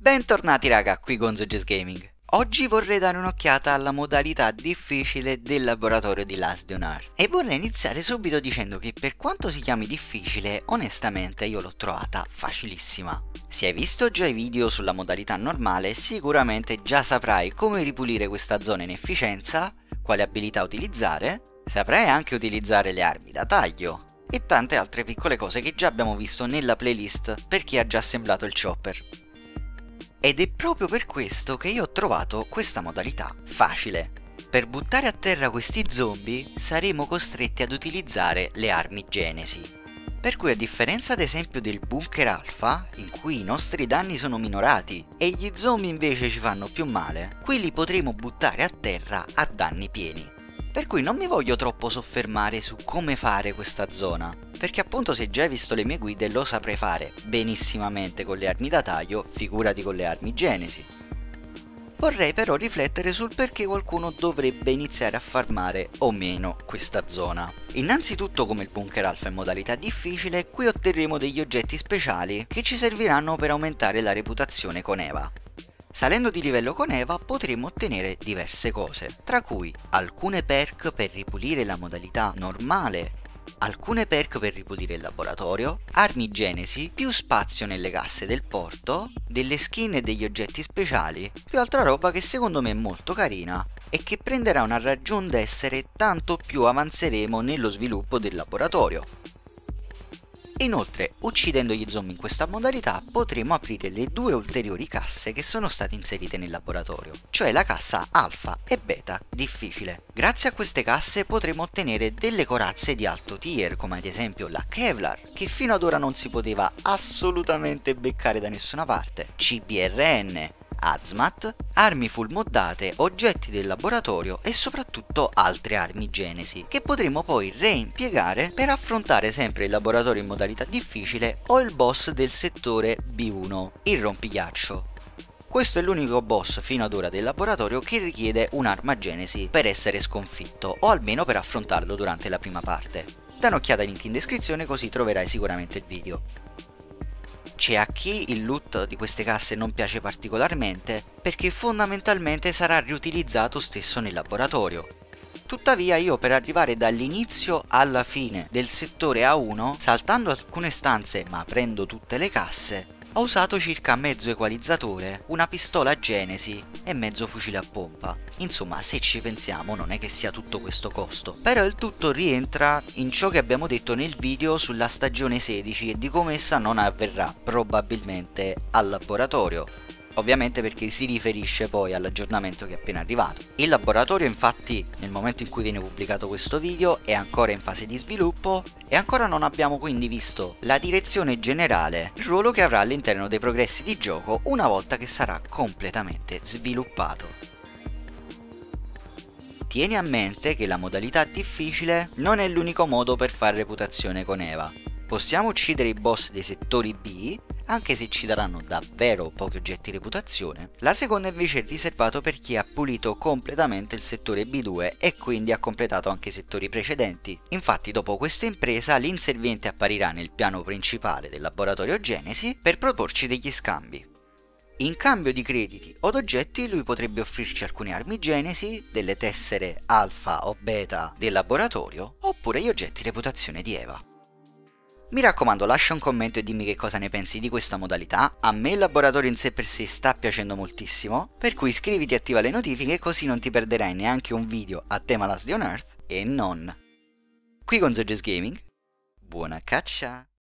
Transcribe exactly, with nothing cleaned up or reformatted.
Bentornati raga, qui con Zoges Gaming. Oggi vorrei dare un'occhiata alla modalità difficile del laboratorio di Last on Earth e vorrei iniziare subito dicendo che per quanto si chiami difficile, onestamente io l'ho trovata facilissima. Se hai visto già i video sulla modalità normale, sicuramente già saprai come ripulire questa zona in efficienza, quale abilità utilizzare, saprai anche utilizzare le armi da taglio e tante altre piccole cose che già abbiamo visto nella playlist per chi ha già assemblato il chopper. Ed è proprio per questo che io ho trovato questa modalità facile. Per buttare a terra questi zombie saremo costretti ad utilizzare le armi Genesi. Per cui a differenza ad esempio del bunker alfa, in cui i nostri danni sono minorati e gli zombie invece ci fanno più male, qui li potremo buttare a terra a danni pieni. Per cui non mi voglio troppo soffermare su come fare questa zona, perché appunto se già hai visto le mie guide lo saprei fare benissimamente con le armi da taglio, figurati con le armi Genesi. Vorrei però riflettere sul perché qualcuno dovrebbe iniziare a farmare o meno questa zona. Innanzitutto, come il bunker alfa in modalità difficile, qui otterremo degli oggetti speciali che ci serviranno per aumentare la reputazione con Eva. Salendo di livello con Eva potremo ottenere diverse cose, tra cui alcune perk per ripulire la modalità normale, alcune perk per ripulire il laboratorio, armi Genesi, più spazio nelle casse del porto, delle skin e degli oggetti speciali, più altra roba che secondo me è molto carina e che prenderà una ragion d'essere tanto più avanzeremo nello sviluppo del laboratorio. Inoltre, uccidendo gli zombie in questa modalità, potremo aprire le due ulteriori casse che sono state inserite nel laboratorio, cioè la cassa alfa e beta difficile. Grazie a queste casse potremo ottenere delle corazze di alto tier, come ad esempio la Kevlar, che fino ad ora non si poteva assolutamente beccare da nessuna parte, C B R N, Hazmat, armi full moddate, oggetti del laboratorio e soprattutto altre armi Genesi che potremo poi reimpiegare per affrontare sempre il laboratorio in modalità difficile o il boss del settore B uno, il rompighiaccio. Questo è l'unico boss fino ad ora del laboratorio che richiede un'arma Genesi per essere sconfitto o almeno per affrontarlo durante la prima parte. Da un'occhiata ai link in descrizione così troverai sicuramente il video. C'è a chi il loot di queste casse non piace particolarmente perché fondamentalmente sarà riutilizzato stesso nel laboratorio. Tuttavia io per arrivare dall'inizio alla fine del settore A uno, saltando alcune stanze ma aprendo tutte le casse, ho usato circa mezzo equalizzatore, una pistola Genesi e mezzo fucile a pompa. Insomma, se ci pensiamo non è che sia tutto questo costo, però il tutto rientra in ciò che abbiamo detto nel video sulla stagione sedici e di come essa non avverrà probabilmente al laboratorio. Ovviamente perché si riferisce poi all'aggiornamento che è appena arrivato. Il laboratorio infatti nel momento in cui viene pubblicato questo video è ancora in fase di sviluppo e ancora non abbiamo quindi visto la direzione generale, il ruolo che avrà all'interno dei progressi di gioco una volta che sarà completamente sviluppato. Tieni a mente che la modalità difficile non è l'unico modo per fare reputazione con Eva. Possiamo uccidere i boss dei settori B, anche se ci daranno davvero pochi oggetti reputazione. La seconda invece è riservato per chi ha pulito completamente il settore B due e quindi ha completato anche i settori precedenti. Infatti dopo questa impresa l'inserviente apparirà nel piano principale del laboratorio Genesi per proporci degli scambi. In cambio di crediti o d'oggetti lui potrebbe offrirci alcune armi Genesi, delle tessere alfa o beta del laboratorio oppure gli oggetti reputazione di Eva. Mi raccomando, lascia un commento e dimmi che cosa ne pensi di questa modalità. A me il laboratorio in sé per sé sta piacendo moltissimo, per cui iscriviti e attiva le notifiche così non ti perderai neanche un video a tema Last on Earth e non. Qui con Zoges Gaming, buona caccia!